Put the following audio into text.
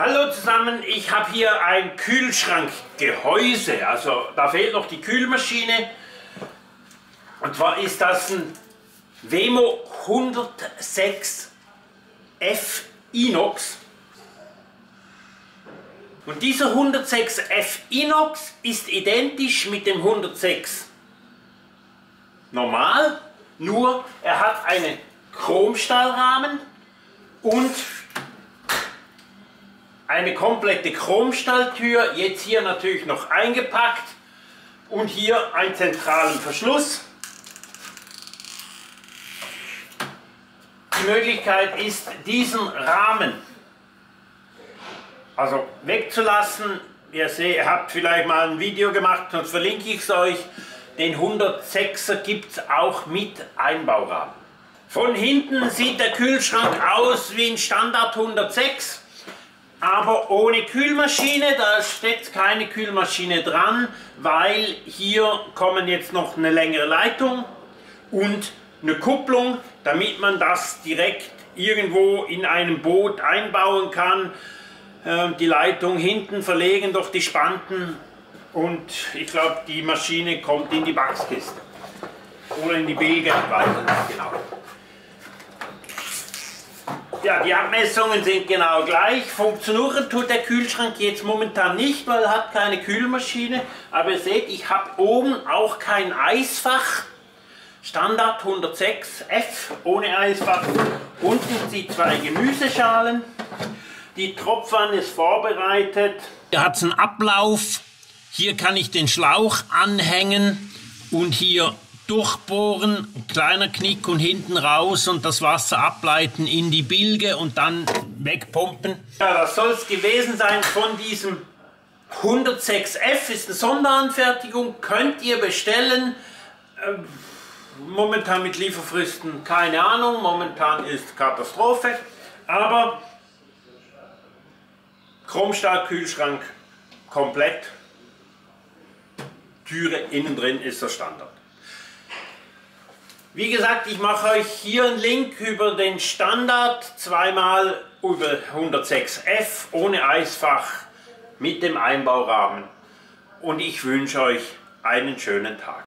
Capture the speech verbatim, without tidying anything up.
Hallo zusammen, ich habe hier ein Kühlschrankgehäuse, also da fehlt noch die Kühlmaschine. Und zwar ist das ein Wemo hundertsechs F Inox. Und dieser hundertsechs F Inox ist identisch mit dem hundertsechs normal, nur er hat einen Chromstahlrahmen und eine komplette Chromstahltür, jetzt hier natürlich noch eingepackt, und hier einen zentralen Verschluss. Die Möglichkeit ist, diesen Rahmen also wegzulassen. Ihr seht, ihr habt vielleicht mal ein Video gemacht, sonst verlinke ich es euch. Den hundertsechser gibt es auch mit Einbaurahmen. Von hinten sieht der Kühlschrank aus wie ein Standard hundertsechs. Aber ohne Kühlmaschine, da steckt keine Kühlmaschine dran, weil hier kommen jetzt noch eine längere Leitung und eine Kupplung, damit man das direkt irgendwo in einem Boot einbauen kann. Die Leitung hinten verlegen durch die Spanten und ich glaube, die Maschine kommt in die Wachskiste oder in die Bilge, ich weiß nicht genau. Ja, die Abmessungen sind genau gleich. Funktionieren tut der Kühlschrank jetzt momentan nicht, weil er hat keine Kühlmaschine. Aber ihr seht, ich habe oben auch kein Eisfach. Standard hundertsechs F ohne Eisfach. Unten die zwei Gemüseschalen. Die Tropfwanne ist vorbereitet. Hier hat es einen Ablauf. Hier kann ich den Schlauch anhängen und hier durchbohren, ein kleiner Knick und hinten raus und das Wasser ableiten in die Bilge und dann wegpumpen. Ja, das soll es gewesen sein von diesem hundertsechs F. Ist eine Sonderanfertigung, könnt ihr bestellen. Ähm, momentan mit Lieferfristen keine Ahnung, momentan ist Katastrophe, aber Chromstahlkühlschrank komplett, Türe innen drin ist der Standard. Wie gesagt, ich mache euch hier einen Link über den Standard, zweimal über hundertsechs F ohne Eisfach mit dem Einbaurahmen. Und ich wünsche euch einen schönen Tag.